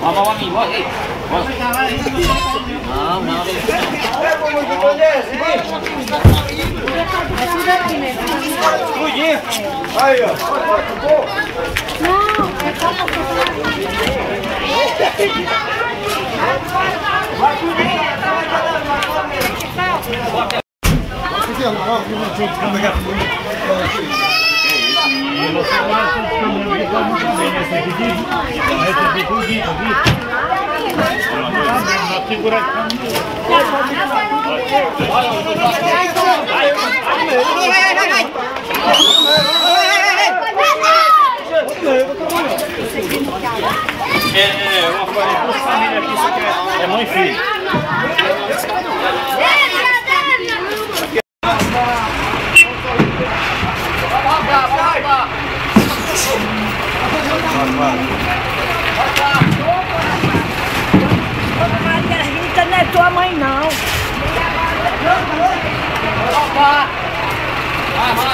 Vamos, amigo, olha aí. Não, não. Aí, ó. Não, é só É uma família aqui, isso aqui é mãe e filho. Margarita não é tua mãe, não. Vai.